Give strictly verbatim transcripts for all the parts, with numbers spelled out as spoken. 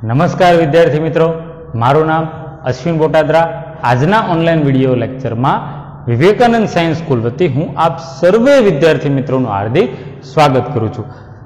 नमस्कार विद्यार्थी मित्रों, मारू नाम अश्विन बोटाद्रा। आजना ऑनलाइन विडियो लेक्चर में विवेकानंद सायन्स स्कूल वती हूँ आप सर्वे विद्यार्थी मित्रों हार्दिक स्वागत करूँ छूं।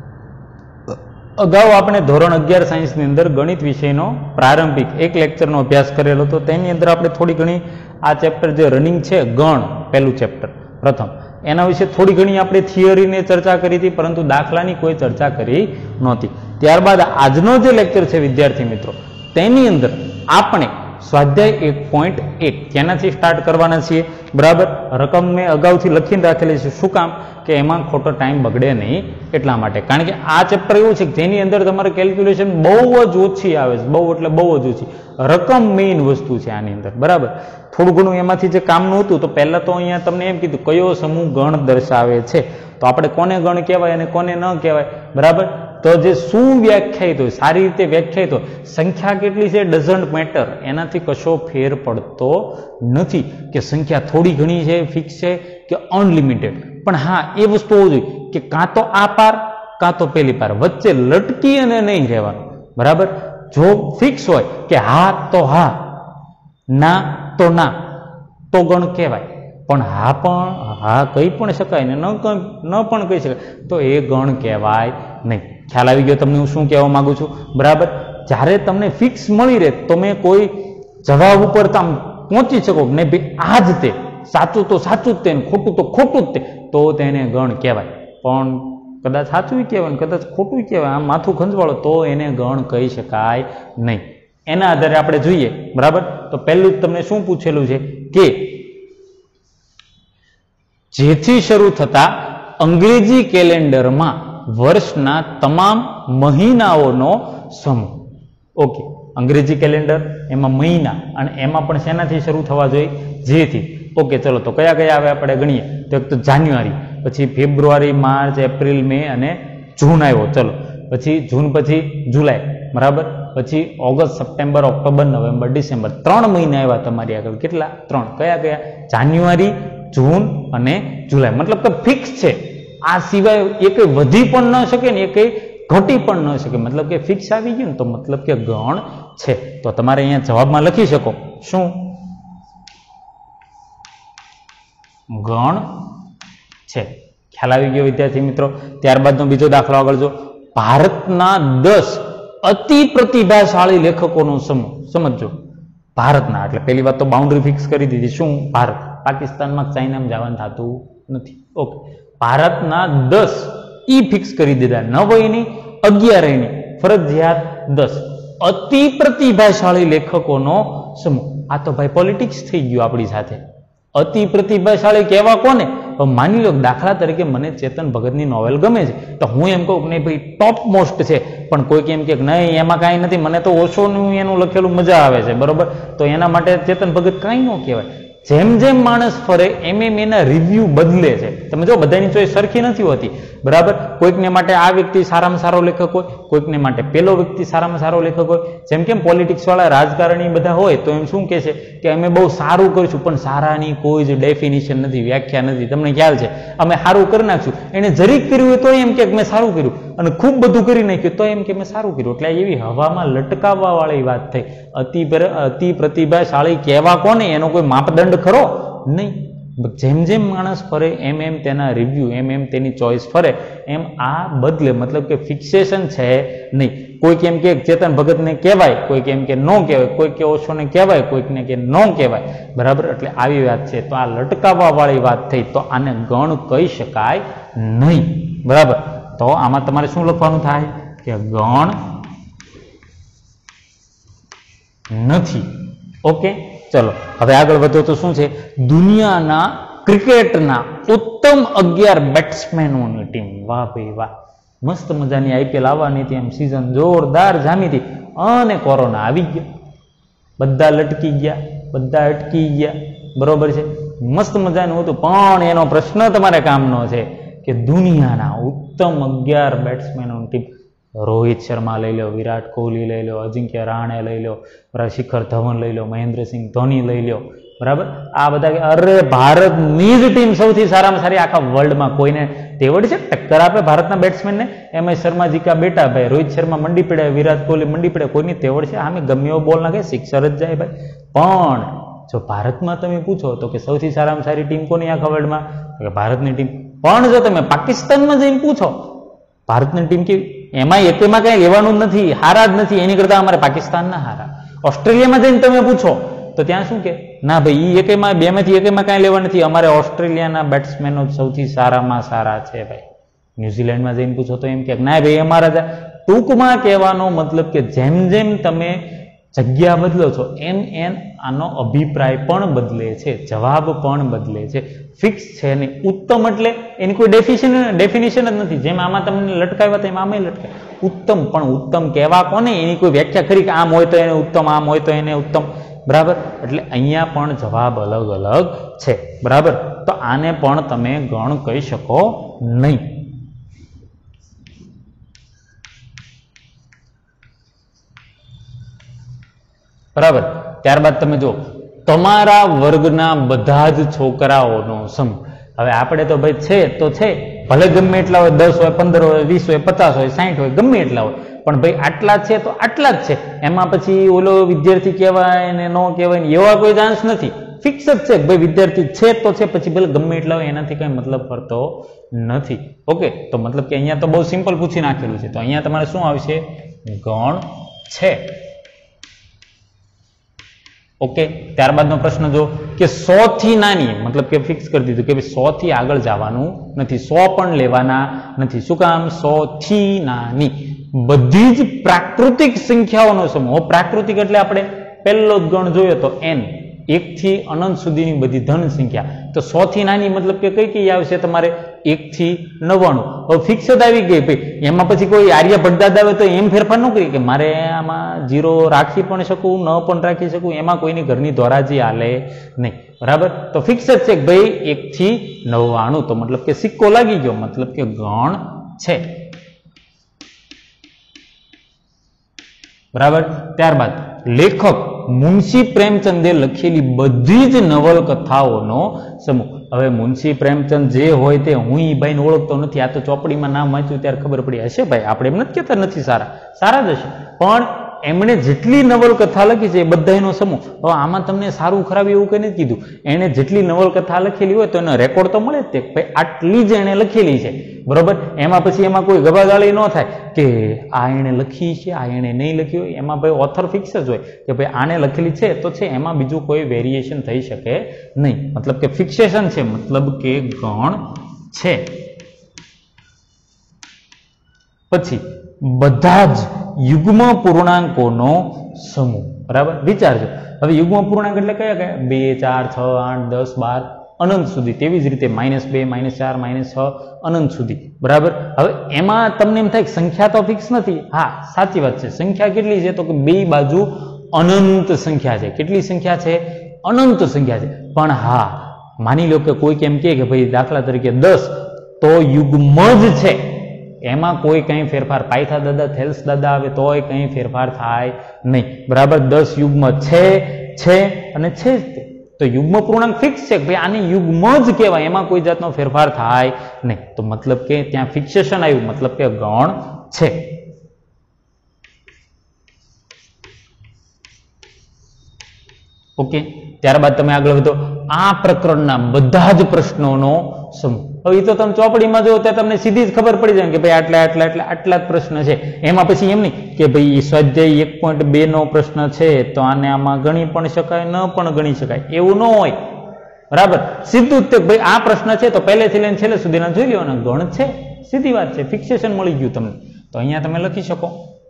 अगाऊ आपणे धोरण अगियार सायन्स अंदर गणित विषयनो प्रारंभिक एक लेक्चर नो अभ्यास करेलो तो तेनी अंदर आपणे थोड़ी घणी आ चेप्टर जे रनिंग छे गण पहलू चेप्टर प्रथम एना विषे थोड़ी घणी आपणे थियरी ने चर्चा करी थी, परंतु दाखलानी कोई चर्चा करी नहोती। त्यारबाद आजनो जे लेक्चर छे विद्यार्थी मित्रों तेनी अंदर आपणे स्वाध्याय एक पॉइंट एक तेनाथी स्टार्ट करवाना छीए। बराबर, रकम में अगाउथी लखीने राखेली छे। शुं काम के एमां खोटो टाइम बगड़े नहीं एटला माटे, कारण के आ चेप्टर एवुं छे के जेनी अंदर तमारे केल्क्युलेशन बहु ज ओછી आवे छे, बहु एटले बहु ज ओછી। रकम मेन वस्तु छे आनी अंदर। बराबर, थोड़ું ઘણું એમાંથી જે કામનું હતું તો પહેલા તો અહીંયા તમને એમ કીધું કયો સમૂહ ગણ દર્શાવે છે, તો આપણે કોને ગણ કહેવાય અને કોને ન કહેવાય। બરાબર, તો જે સુવ્યાખ્યાયિત હોય, સારી રીતે વ્યાખ્યાયિત હોય, સંખ્યા કેટલી છે ડઝન્ટ મેટર, એનાથી કશો ફેર પડતો નથી કે સંખ્યા થોડી ઘણી છે, ફિક્સ છે કે અનલિમિટેડ। પણ હા, એ વસ્તુ હોવું જોઈએ કે કાં તો આ પાર કાં તો પેલી પાર, વચ્ચે લટકી અને નહીં રહેવાનું। બરાબર, જો ફિક્સ હોય કે હા તો હા, ના તો ના, તો ગણ કહેવાય। પણ હા પણ હા કહી પણ શકાય ને ન ન પણ કહી શકાય તો એ ગણ કહેવાય નહીં। ખ્યાલ આવી ગયો તમને હું શું કહેવા માંગુ છું? બરાબર, જ્યારે તમને ફિક્સ મળી રહે તમે કોઈ જવાબ ઉપર તમે પહોંચી શકો ને ભાઈ આ જ તે સાચું તો સાચું જ તે ખોટું તો ખોટું જ તે, તો તેને ગણ કહેવાય। પણ કદાચ સાચું કહેવાય ને કદાચ ખોટું કહેવાય, આમ માથું ખંજવાળો, તો એને ગણ કહી શકાય નહીં। એના આધારે આપણે જોઈએ। બરાબર, તો પહેલું જ તમને શું પૂછેલું છે કે જેથી શરૂ થતા અંગ્રેજી કેલેન્ડરમાં વર્ષના તમામ મહિનાઓનો સમૂહ। ઓકે, અંગ્રેજી કેલેન્ડર એમાં મહિના અને એમાં પણ શેનાથી શરૂ થવા જોઈએ? જેથી। ઓકે, ચલો તો કયા કયા આવે આપણે ગણીએ તો એક તો જાન્યુઆરી, પછી ફેબ્રુઆરી, માર્ચ, એપ્રિલ, મે અને જૂન આવ્યો। ચલો, પછી જૂન પછી જુલાઈ। બરાબર, પછી August, September, October, November, December, ત્રણ મહિના આવ્યા તમારી આગળ। કેટલા? ત્રણ। કયા કયા? જાન્યુઆરી, જૂન અને જુલાઈ। મતલબ કે ફિક્સ છે, આ સિવાય એ કઈ વધી પણ ન શકે ને એ કઈ ઘટી પણ ન શકે। મતલબ કે ફિક્સ આવી ગયું ને તો મતલબ કે ગણ છે। તો તમારે અહીંયા જવાબમાં લખી શકો શું? ગણ છે। ખ્યાલ આવી ગયો વિદ્યાર્થી મિત્રો? ત્યારબાદનો બીજો દાખલો આગળ જો, ભારતના દસ અતિ પ્રતિભાશાળી લેખકોનો સમૂહ। સમજો, ભારતના એટલે પહેલી વાત તો બાઉન્ડ્રી ફિક્સ કરી દીધી। શું? ભારત। પાકિસ્તાનમાં ચાઇનામાં જવાનું થતું નથી। ઓકે, ભારતના દસ ઈ ફિક્સ કરી દીધા, નવ એની અગિયાર એની ફરજિયાત દસ અતિ પ્રતિભાશાળી લેખકોનો સમૂહ। આ તો ભાઈ પોલિટિક્સ થઈ ગયું આપણી સાથે। અતિ પ્રતિભાશાળી કહેવા કોને? માની લો દાખલા તરીકે મને ચેતન ભગતની નોવેલ ગમે છે તો હું એમ કહું કે નહીં ભાઈ ટોપ મોસ્ટ છે, પણ કોઈક એમ કે નહીં એમાં કાંઈ નથી, મને તો ઓછોનું એનું લખેલું મજા આવે છે। બરોબર, તો એના માટે ચેતન ભગત કાંઈ ન કહેવાય। જેમ જેમ માણસ ફરે એમ એમ એના રિવ્યુ બદલે છે। તમે જો બધાની ચોઈસ સરખી નથી હોતી। બરાબર, કોઈકને માટે આ વ્યક્તિ સારામાં સારો લેખક હોય, કોઈકને માટે પેલો વ્યક્તિ સારામાં સારો લેખક હોય। જેમ કેમ પોલિટિક્સ વાળા રાજકારણી બધા હોય તો એમ શું કહે છે કે અમે બહુ સારું કરીશું, પણ સારાની કોઈ જ ડેફિનિશન નથી, વ્યાખ્યા નથી। તમને ખ્યાલ છે, અમે સારું કરી નાખશું, એને જરીક કર્યું હોય તો એમ કે મેં સારું કર્યું, અને ખૂબ બધું કરી નાખ્યું તો એમ કે મેં સારું કર્યું। એટલે એવી હવામાં લટકાવવા વાળી વાત થઈ। અતિ અતિ પ્રતિભાશાળી કહેવા કોને? એનો કોઈ માપદંડ ખરો નહીં। જેમ જેમ માણસ ફરે એમ એમ તેના રિવ્યુ, એમ એમ તેની ચોઈસ ફરે એમ આ બદલે। મતલબ કે ફિક્સેશન છે નહીં। કોઈક એમ કે ચેતન ભગતને કહેવાય, કોઈક એમ કે ન કહેવાય, કોઈક કે ઓશોને કહેવાય, કોઈકને કે ન કહેવાય। બરાબર, એટલે આવી વાત છે। તો આ લટકાવવા વાળી વાત થઈ, તો આને ગણ કહી શકાય નહીં। બરાબર, તો આમાં તમારે શું લખવાનું થાય કે ગણ નથી। ઓકે, ચલો હવે આગળ વધો તો શું છે? દુનિયાના ક્રિકેટના ઉત્તમ અગિયાર બેટ્સમેનોની ટીમ। વાહ ભાઈ વાહ, મસ્ત મજાની આઈપીએલ આવવાની હતી, એમ સિઝન જોરદાર જામી હતી અને કોરોના આવી ગયો, બધા લટકી ગયા, બધા અટકી ગયા। બરોબર છે, મસ્ત મજાનું હતું, પણ એનો પ્રશ્ન તમારે કામનો છે કે દુનિયાના ઉત્તમ અગિયાર બેટ્સમેનોની ટીમ। રોહિત શર્મા લઈ લો, વિરાટ કોહલી લઈ લો, અજિંક્ય રાણે લઈ લો, શિખર ધવન લઈ લો, મહેન્દ્રસિંહ ધોની લઈ લો। બરાબર, આ બધા અરે ભારતની જ ટીમ સૌથી સારામાં સારી આખા વર્લ્ડમાં, કોઈને તેવડ છે ટક્કર આપે ભારતના બેટ્સમેનને. એમ એસ શર્માજી કા બેટા ભાઈ, રોહિત શર્મા મંડી પડ્યા, વિરાટ કોહલી મંડી પડ્યા, કોઈની તેવડ છે આમે ગમે એવો બોલ નાખે સિક્સર જ જાય ભાઈ. પણ જો ભારતમાં તમે પૂછો તો કે સૌથી સારામાં સારી ટીમ કોની આખા વર્લ્ડમાં, ભારતની ટીમ. પણ જો તમે પાકિસ્તાનમાં જઈને પૂછો ભારતની ટીમ કેવી, એમાં એકેમાં કઈ લેવાનું જ નથી, હારા જ નથી, એની કરતા અમારે પાકિસ્તાનના હારા. ઓસ્ટ્રેલિયામાં જઈને તમે પૂછો તો ત્યાં શું કે ના ભાઈ એ એકેમાં બે માંથી એકેમાં કાંઈ લેવા નથી, અમારે ઓસ્ટ્રેલિયાના બેટ્સમેનો સૌથી સારામાં સારા છે ભાઈ. ન્યુઝીલેન્ડમાં જઈને પૂછો તો એમ કે ના ભાઈ અમારા. ટૂંકમાં કહેવાનો મતલબ કે જેમ જેમ તમે જગ્યા બદલો છો એમ એમ આનો અભિપ્રાય પણ બદલે છે, જવાબ પણ બદલે છે. ફિક્સ છે નહીં. ઉત્તમ એટલે એની કોઈ ડેફિનેશન ડેફિનેશન જ નથી. જેમ આમાં તમને લટકાવ્યા તો એમ આમાં લટકાય. ઉત્તમ પણ ઉત્તમ કહેવા કોને, એની કોઈ વ્યાખ્યા ખરી કે આમ હોય તો એને ઉત્તમ, આમ હોય તો એને ઉત્તમ, બરાબર. એટલે અહીંયા પણ જવાબ અલગ અલગ છે, બરાબર. તો આને પણ તમે ગણ કહી શકો નહીં. બરાબર. ત્યારબાદ તમે જો તમારા વર્ગના બધા જ છોકરાઓનો સમૂહ. હવે આપણે તો ભાઈ છે તો છે, ભલે ગમે એટલા હોય, દસ હોય, પંદર હોય, વીસ હોય, પચાસ હોય, સાઠ હોય, ગમે એટલા હોય, પણ ભાઈ આટલા છે તો આટલા જ છે. એમાં પછી ઓલો વિદ્યાર્થી કહેવાય ને ન કહેવાય ને એવા કોઈ ચાન્સ નથી. ફિક્સ જ છે ભાઈ વિદ્યાર્થી છે તો છે, પછી ભલે ગમે એટલા હોય એનાથી કઈ મતલબ પડતો નથી. ઓકે, તો મતલબ કે અહીંયા તો બહુ સિમ્પલ પૂછી નાખેલું છે. તો અહીંયા તમારે શું આવશે? ગણ છે. ઓકે. ત્યારબાદનો પ્રશ્ન જો કે સો થી નાની, મતલબ કે ફિક્સ કરી દીધું કે ભાઈ સો થી આગળ જવાનું નથી, સો પણ લેવાના નથી. શું કામ? સો થી નાની બધી જ પ્રાકૃતિક સંખ્યાઓનો સમૂહ. પ્રાકૃતિક એટલે આપણે પહેલો જ ગણ જોયો તો એન, એક થી અનંત સુધીની બધી ધન સંખ્યા. તો સો થી નાની મતલબ કે કઈ કઈ આવશે તમારે? એક થી નવ્વાણું. હવે ફિક્સ જ આવી ગઈ ભાઈ. એમાં પછી કોઈ આર્ય ભટ્ટાદ આવે તો એમ ફેરફાર ન કરી કે મારે આમાં જીરો રાખી પણ શકું, ન પણ રાખી શકું, એમાં કોઈની ઘરની ધોરાજી હાલે નહીં, બરાબર. તો ફિક્સ જ છે કે ભાઈ એક થી નવ્વાણું. તો મતલબ કે સિક્કો લાગી ગયો, મતલબ કે ગણ છે, બરાબર. ત્યારબાદ લેખક મુનશી પ્રેમચંદે લખેલી બધી જ નવલકથાઓનો સમૂહ. હવે મુનશી પ્રેમચંદ જે હોય તે હું ઈ ભાઈને ઓળખતો નથી. આ તો ચોપડીમાં નામ વાંચ્યું ત્યારે ખબર પડી હશે ભાઈ. આપણે એમ નથી કહેતા નથી સારા, સારા જ હશે, પણ એમણે જેટલી નવલકથા લખી છે એ બધાનો સમૂહ. હવે આમાં તમને સારું ખરાબ એવું કંઈ નથી કીધું. એણે જેટલી નવલકથા લખેલી હોય તો એનો રેકોર્ડ તો મળે જ તે ભાઈ આટલી જ એણે લખેલી છે, બરોબર. એમાં પછી એમાં કોઈ ગબાગાળી ન થાય કે આ એણે લખી છે, આ એણે નહીં લખી હોય. એમાં ભાઈ ઓથર ફિક્સ જ હોય કે ભાઈ આને લખેલી છે તો છે, એમાં બીજું કોઈ વેરિએશન થઈ શકે નહીં. મતલબ કે ફિક્સેશન છે, મતલબ કે ગણ છે. પછી બધા જ યુગ્મ પૂર્ણાંકોનો સમૂહ, બરાબર. વિચારજો હવે યુગ્મ પૂર્ણાંક એટલે કયા કયા? બે, ચાર, છ, આઠ, દસ, બાર, અનંત સુધી. તેવી જ રીતે માઇનસ બે, માઇનસ ચાર, માઇનસ છ, અનંત સુધી, બરાબર. હવે એમાં તમને એમ થાય કે સંખ્યા તો ફિક્સ નથી. હા, સાચી વાત છે. સંખ્યા કેટલી છે? તો કે બે બાજુ અનંત સંખ્યા છે. કેટલી સંખ્યા છે? અનંત સંખ્યા છે. પણ હા, માની લો કે કોઈ કેમ કે ભાઈ દાખલા તરીકે દસ તો યુગ્મ જ છે, એમાં કોઈ કઈ ફેરફાર, પાયથા દાદા, થેલ્સ દાદા આવે તોય કઈ ફેરફાર થાય નહીં, બરાબર. દસ યુગ્મ છે છે અને છે જ તે. તો યુગ્મ પૂર્ણાંક ફિક્સ છે કે ભાઈ આને યુગ્મ જ કહેવાય, એમાં કોઈ જાતનો ફેરફાર થાય નહીં. તો મતલબ કે ત્યાં ફિક્સેશન આવ્યું, મતલબ કે ગણ છે. ઓકે. ત્યારબાદ તમે આગળ વધો. આ પ્રકરણના બધા જ પ્રશ્નોનો સમૂહ. હવે એ તો તમે ચોપડીમાં જો ત્યાં તમને સીધી જ ખબર પડી જાય કે ભાઈ આટલા આટલા આટલા આટલા જ પ્રશ્ન છે. એમાં પછી એમ નહીં કે ભાઈ સ્વાધ્યાય એક પોઈન્ટ બે નો પ્રશ્ન છે તો આને આમાં ગણી પણ શકાય, ન પણ ગણી શકાય, એવું ન હોય, બરાબર. સીધું જ તે ભાઈ આ પ્રશ્ન છે તો પહેલેથી લઈને છેલ્લે સુધીના જોઈ લેવાના, ગણ છે, સીધી વાત છે. ફિક્સેશન મળી ગયું તમને. તો અહીંયા તમે લખી શકો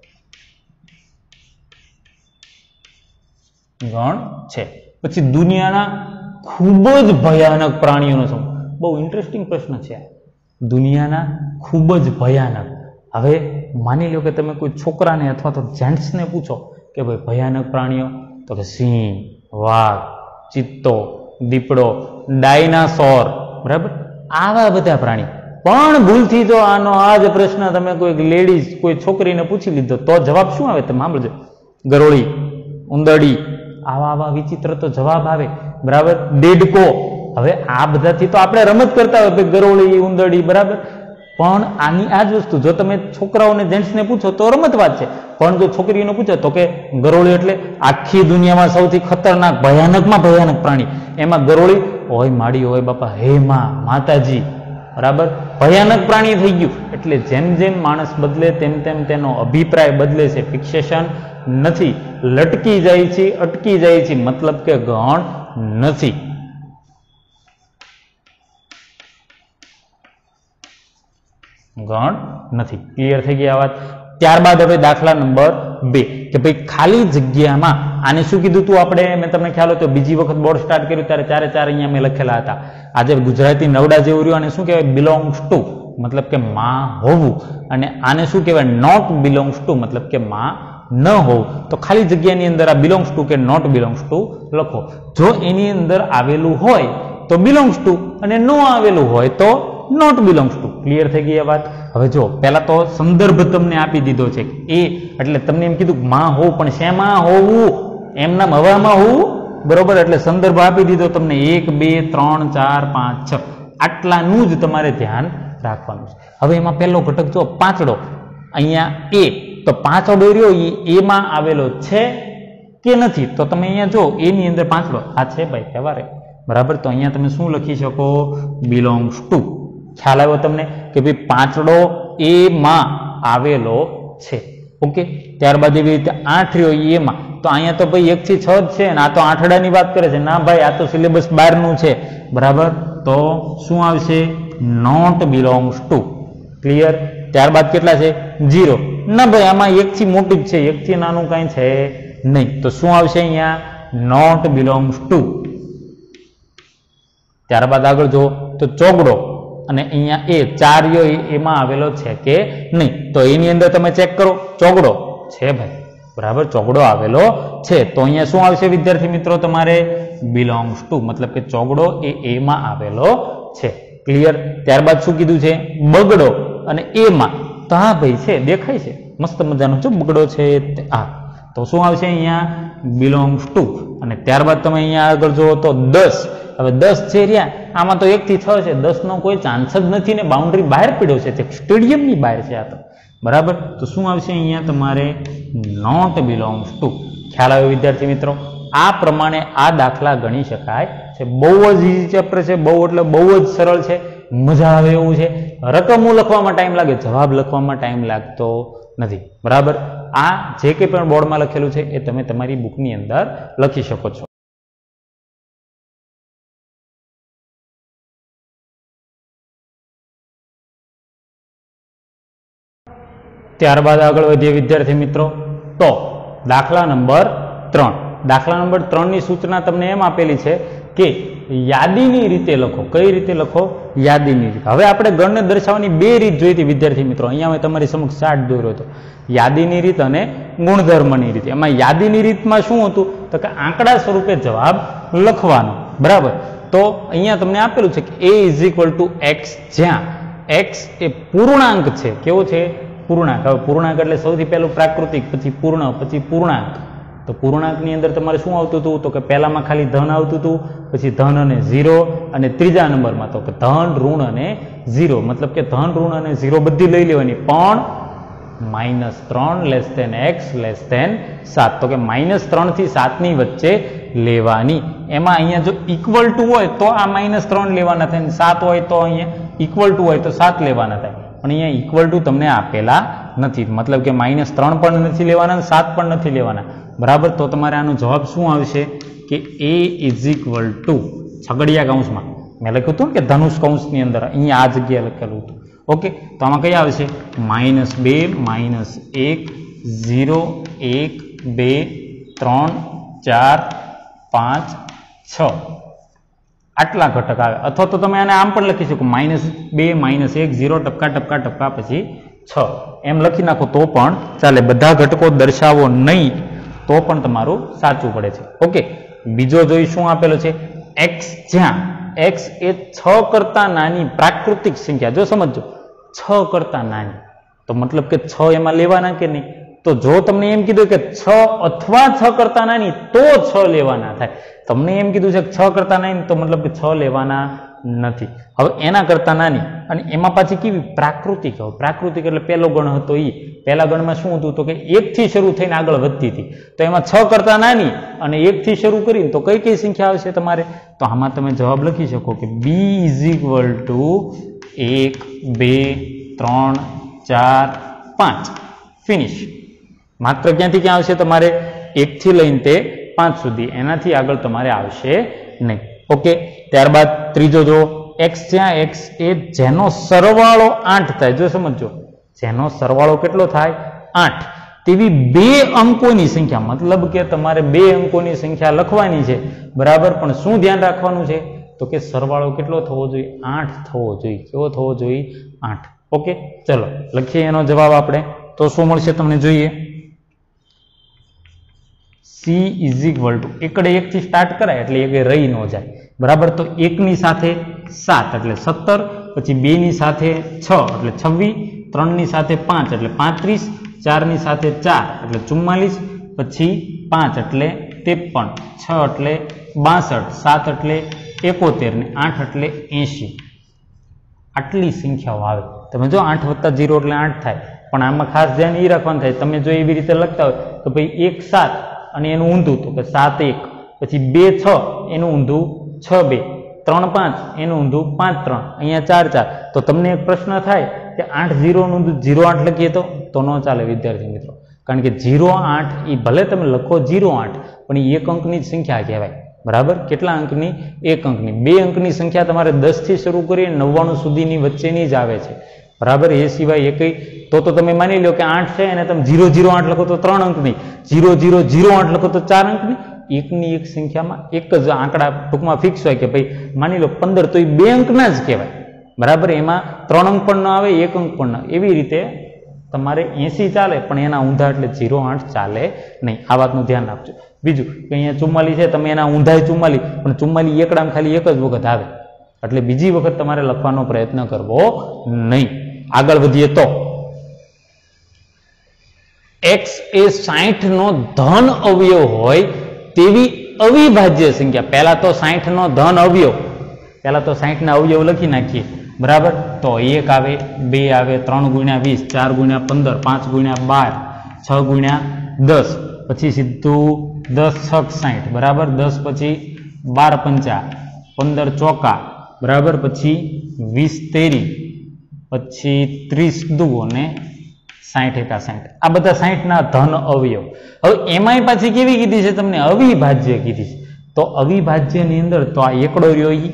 ગણ છે. પછી દુનિયાના ખૂબ જ ભયાનક પ્રાણીઓનો સમૂહ. બહુ ઇન્ટરેસ્ટિંગ પ્રશ્ન છે. દુનિયાના ખૂબ જ ભયાનક. હવે માની લો કે તમે કોઈ છોકરાને અથવા તો જેન્ટ્સને પૂછો કે ભાઈ ભયાનક પ્રાણીઓ, તો કે સિંહ, વાઘ, ચિત્તો, દીપડો, ડાયનાસોર, બરાબર. આવા બધા પ્રાણી. પણ ભૂલથી જો આનો આ જ પ્રશ્ન તમે કોઈ લેડીઝ કોઈ છોકરીને પૂછી લીધો તો જવાબ શું આવે? તમે સાંભળજો. ગરોળી, ઉંદરડી, આવા આવા વિચિત્ર તો જવાબ આવે, બરાબર. દેડકો. હવે આ બધાથી તો આપણે રમત કરતા હોય, ગરોળી, ઉંદરડી, બરાબર. પણ આની આ જ વસ્તુ જો તમે છોકરાઓને જેન્ટ્સને પૂછો તો રમત વાત છે, પણ જો છોકરીઓને પૂછો તો કે ગરોળી એટલે આખી દુનિયામાં સૌથી ખતરનાક ભયાનકમાં ભયાનક પ્રાણી, એમાં ગરોળી હોય માડી હોય બાપા હે માં માતાજી, બરાબર ભયાનક પ્રાણી થઈ ગયું. એટલે જેમ જેમ માણસ બદલે તેમ તેમ તેનો અભિપ્રાય બદલે છે, ફિક્સેશન નથી, લટકી જાય છે, અટકી જાય છે, મતલબ કે ગણ નથી. ગણ નથી. ક્લિયર થઈ ગઈ આ વાત. ત્યારબાદ હવે દાખલા નંબર બે કે ભાઈ ખાલી જગ્યામાં આને શું કીધું તું આપણે, મેં તમને ખ્યાલ હતો બીજી વખત બોર્ડ સ્ટાર્ટ કર્યું ત્યારે ચારે ચાર અહીંયા મેં લખેલા હતા. આજે ગુજરાતી નવડા જેવું રહ્યું. આને શું કહેવાય? બિલોંગ્સ ટુ, મતલબ કે માં હોવું. અને આને શું કહેવાય? નોટ બિલોંગ્સ ટુ, મતલબ કે માં ન હોવું. તો ખાલી જગ્યાની અંદર આ બિલોંગ્સ ટુ કે નોટ બિલોંગ્સ ટુ લખો. જો એની અંદર આવેલું હોય તો બિલોંગ્સ ટુ અને ન આવેલું હોય તો નોટ બિલોંગ્સ ટુ. ક્લિયર થઈ ગઈ આ વાત. હવે જો પહેલા તો સંદર્ભ તમને આપી દીધો છે એ, એટલે તમને એમ કીધું માં હોવું, પણ શેમાં હોવું? એમના હવામાં હોવું, બરોબર. એટલે સંદર્ભ આપી દીધો તમને એક બે ત્રણ ચાર પાંચ છ, આટલાનું જ તમારે ધ્યાન રાખવાનું છે. હવે એમાં પહેલો ઘટક જો પાંચડો, અહીંયા એ, તો પાંચડો રહ્યો એ એમાં આવેલો છે કે નથી? તો તમે અહીંયા જો એની અંદર પાંચડો આ છે ભાઈ વ્યવહારે, બરાબર. તો અહીંયા તમે શું લખી શકો? Belongs to. ખ્યાલ આવ્યો તમને કે ભાઈ પાંચડો એમાં આવેલો છે. ઓકે. ત્યારબાદ એવી રીતે આઠ રહ્યો એમાં, તો અહીંયા તો ભાઈ એક થી છ જ છે ને આ તો આઠડાની વાત કરે છે. ના ભાઈ, આ તો સિલેબસ બારનું છે, બરાબર. તો શું આવશે? Not belongs to. ક્લિયર. ત્યારબાદ કેટલા છે? જીરો. ના ભાઈ, આમાં એક થી મોટું જ છે, એક થી નાનું કઈ છે નહીં. તો શું આવશે અહીંયા? Not belongs to. ત્યારબાદ આગળ જો તો ચોગડો અને અહીંયા એ ચાર એમાં આવેલો છે કે નહીં? તો એની અંદર તમે ચેક કરો, ચોગડો છે ભાઈ, બરાબર. ચોગડો આવેલો છે. તો અહીંયા શું આવશે વિદ્યાર્થી મિત્રો? તમારે બિલોંગ્સ ટુ, મતલબ કે ચોગડો એ એમાં આવેલો છે. ક્લિયર. ત્યારબાદ શું કીધું છે? બગડો અને એમાં, તો હા ભાઈ છે, દેખાય છે મસ્ત મજાનો છે, બગડો છે આ. તો શું આવશે અહીંયા? Belongs to. અને ત્યારબાદ તમે અહીંયા આગળ જુઓ તો દસ. હવે દસ છે રહ્યા, આમાં તો એક થી છ છે, દસ નો કોઈ ચાન્સ જ નથી ને બાઉન્ડ્રી બહાર પડ્યો છે, સ્ટેડિયમની બહાર છે આ તો, બરાબર. તો શું આવશે અહીંયા તમારે? Not belongs to. ખ્યાલ આવ્યો વિદ્યાર્થી મિત્રો? આ પ્રમાણે આ દાખલા ગણી શકાય છે. બહુ જ ઈઝી ચેપ્ટર છે, બહુ એટલે બહુ જ સરળ છે, મજા આવે એવું છે. રકમો લખવામાં ટાઈમ લાગે, જવાબ લખવામાં ટાઈમ લાગતો નથી, બરાબર. આ જે કંઈ પણ બોર્ડમાં લખેલું છે એ તમે તમારી બુકની અંદર લખી શકો છો. ત્યારબાદ આગળ વધીએ વિદ્યાર્થી મિત્રો. તો દાખલા નંબર ત્રણ. દાખલા નંબર ત્રણ ની સૂચના તમને એમ આપેલી છે કે યાદીની રીતે લખો. કઈ રીતે લખો? યાદીની રીતે. હવે આપણે ગણને દર્શાવવાની બે રીત જોઈ હતી વિદ્યાર્થી મિત્રો. અહીંયા મેં તમારી સમક્ષ ચાર્ટ દોર્યો હતો, યાદીની રીત અને ગુણધર્મની રીત. એમાં યાદીની રીતમાં શું હતું? તો કે આંકડા સ્વરૂપે જવાબ લખવાનો, બરાબર. તો અહીંયા તમને આપેલું છે કે A is equal to x, જ્યાં એક્સ એ પૂર્ણાંક છે. કેવો છે? પૂર્ણાંક. હવે પૂર્ણાંક એટલે સૌથી પહેલું પ્રાકૃતિક, પછી પૂર્ણ, પછી પૂર્ણાંક. તો પૂર્ણાંકની અંદર તમારે શું આવતું હતું? તો કે પહેલામાં ખાલી ધન આવતું હતું, પછી ધન અને ઝીરો, અને ત્રીજા નંબરમાં તો કે ધન, ઋણ અને ઝીરો. મતલબ કે ધન, ઋણ અને ઝીરો બધી લઈ લેવાની, પણ માઇનસ ત્રણ less than x less than સાત. તો કે માઇનસ ત્રણ થી સાત ની વચ્ચે લેવાની. એમાં અહીંયા જો ઇક્વલ ટુ હોય તો આ માઇનસ ત્રણ લેવાના થાય, સાત હોય તો અહીંયા ઇક્વલ ટુ હોય તો સાત લેવાના થાય. પણ અહીંયા ઇક્વલ ટુ તમને આપેલા નથી, મતલબ કે માઇનસ ત્રણ પણ નથી લેવાના, સાત પણ નથી લેવાના, બરાબર. તો તમારે આનો જવાબ શું આવશે? કે એ ઇઝ ઇક્વલ ટુ છગડિયા કૌંસમાં મેં લખ્યું હતું કે ધનુષ કૌંસની અંદર અહીંયા આ જગ્યાએ લખેલું હતું. ઓકે. તો આમાં કઈ આવશે? માઇનસ બે, માઇનસ એક, ઝીરો, એક, બે, ત્રણ, ચાર, પાંચ, છ, આટલા ઘટક આવે. અથવા તો તમે આને આમ પણ લખી શકો, માઇનસ બે, માઇનસ એક, ઝીરો, ટપકા ટપકા ટપકા પછી છ, એમ લખી નાખો તો પણ ચાલે. બધા ઘટકો દર્શાવો નહીં તો પણ તમારું સાચું પડે છે. ઓકે. બીજો જોઈ શું આપેલો છે? એક્સ, જ્યાં એક્સ એ છ કરતા નાની પ્રાકૃતિક સંખ્યા. જો સમજો, છ કરતા નાની, તો મતલબ કે છ એમાં લેવાના કે નહીં? તો જો તમને એમ કીધું કે છ અથવા છ કરતા નાની તો છ લેવાના થાય. તમને એમ કીધું છે કે છ કરતા નાની, તો મતલબ કે છ લેવાના નથી. હવે એના કરતા નાની અને એમાં પાછી કેવી પ્રાકૃતિક. હવે પ્રાકૃતિક એટલે પહેલો ગણ હતો એ પહેલા ગણમાં શું હતું તો કે એક થી શરૂ થઈને આગળ વધતી હતી, તો એમાં છ કરતા નાની અને એક થી શરૂ કરીને તો કઈ કઈ સંખ્યા આવશે તમારે? તો આમાં તમે જવાબ લખી શકો કે બી ઇઝ ઇક્વલ ટુ એક, બે, ત્રણ, ચાર, પાંચ. ફિનિશ. માત્ર ક્યાંથી ક્યાં આવશે તમારે? એક થી લઈને તે પાંચ સુધી, એનાથી આગળ તમારે આવશે નહીં. ઓકે. ત્યારબાદ ત્રીજો જો એક્સ, જ્યાં એક્સ એ જેનો સરવાળો આઠ થાય, જો સમજો જેનો સરવાળો કેટલો થાય? આઠ. તેવી બે અંકોની સંખ્યા, મતલબ કે તમારે બે અંકોની સંખ્યા લખવાની છે, બરાબર. પણ શું ધ્યાન રાખવાનું છે તો કે સરવાળો કેટલો થવો જોઈએ? આઠ થવો જોઈએ. કેવો થવો જોઈએ? આઠ. ઓકે. ચલો લખીએ એનો જવાબ આપણે. તો શું મળશે તમને જોઈએ. સી ઇઝ ઇક્વલ ટુ એકડે એક થી સ્ટાર્ટ કરાય એટલે એક રહી ન જાય, બરાબર. તો એકની સાથે સાત એટલે સત્તર, પછી બે ની સાથે છ એટલે છવ્વીસ, ત્રણ ની સાથે પાંચ એટલે પાંત્રીસ, ચાર ની સાથે ચાર એટલે ચુમ્માલીસ, પછી પાંચ એટલે ત્રેપન, છ એટલે બાસઠ, સાત એટલે એકોતેર ને આઠ એટલે એંશી. આટલી સંખ્યાઓ આવે. તમે જો આઠ વત્તા જીરો એટલે આઠ થાય, પણ આમાં ખાસ ધ્યાન એ રાખવાનું થાય, તમે જો એવી રીતે લખતા હોય તો ભાઈ એક સાત અને એનું ઊંધું તો કે સાત એક, પછી બે છ એનું ઊંધું છ બે, ત્રણ પાંચ એનું ઊંધું પાંચ ત્રણ, અહીંયા ચાર ચાર. તો તમને એક પ્રશ્ન થાય કે આઠ જીરોનું ઊંધું જીરો આઠ લખીએ તો તો ન ચાલે વિદ્યાર્થી મિત્રો, કારણ કે જીરો આઠ એ ભલે તમે લખો જીરો આઠ પણ એ એક અંકની જ સંખ્યા કહેવાય, બરાબર. કેટલા અંકની? એક અંકની. બે અંકની સંખ્યા તમારે દસ થી શરૂ કરી નવ્વાણું સુધીની વચ્ચેની જ આવે છે, બરાબર. એ સિવાય એકઈ તો તો તમે માની લો કે આઠ છે અને તમે જીરો જીરો આઠ લખો તો ત્રણ અંકની, જીરો જીરો જીરો આઠ લખો તો ચાર અંકની. એકની એક સંખ્યામાં એક જ આંકડા ટૂંકમાં ફિક્સ હોય કે ભાઈ માની લો પંદર, તો એ બે અંકના જ કહેવાય, બરાબર. એમાં ત્રણ અંક પણ ન આવે, એક અંક પણ ન. એવી રીતે તમારે એસી ચાલે પણ એના ઊંધા એટલે જીરો આઠ ચાલે નહીં. આ વાતનું ધ્યાન રાખજો. બીજું કે અહીંયા ચુમ્માલીસ છે, તમે એના ઊંધાય ચુમ્માલીસ, પણ ચુમ્માલીસ એકડામાં ખાલી એક જ વખત આવે, એટલે બીજી વખત તમારે લખવાનો પ્રયત્ન કરવો નહીં. આગળ વધીએ તો એક્સ એ સાઠ નો ધન અવયવ હોય તેવી અવિભાજ્ય સંખ્યા. પહેલા તો સાઠ નો ધન અવયવ, પહેલા તો સાઠ ના અવયવ લખી નાખીએ, બરાબર. તો એક આવે, બે આવે, ત્રણ ગુણ્યા વીસ, ચાર ગુણ્યા પંદર, પાંચ ગુણ્યા બાર, છ ગુણ્યા દસ, પછી સીધું દસ છક સાઠ, બરાબર. દસ પછી બાર પંચા, પંદર ચોકા, બરાબર. પછી વીસ તેરી, પછી ત્રીસ દુ અને સાઠ એકા સાઠ. આ બધા સાઠ ના ધન અવયવ. હવે એમાંય પાછી કેવી કીધી છે તમને? અવિભાજ્ય કીધી છે. તો અવિભાજ્યની અંદર તો આ એકડો રહ્યો, ઈ